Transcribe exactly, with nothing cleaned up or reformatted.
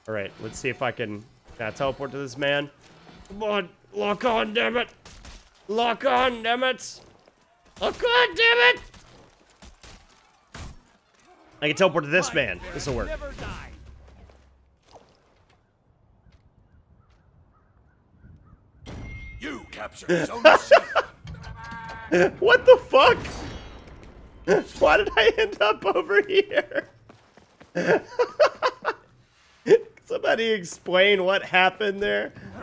Alright, let's see if I can... Can I teleport to this man? Come on, lock on, damn it! Lock on, damn it! Lock on, damn it! I can teleport to this man. This will work. You captured Zone C. What the fuck? Why did I end up over here? Somebody explain what happened there.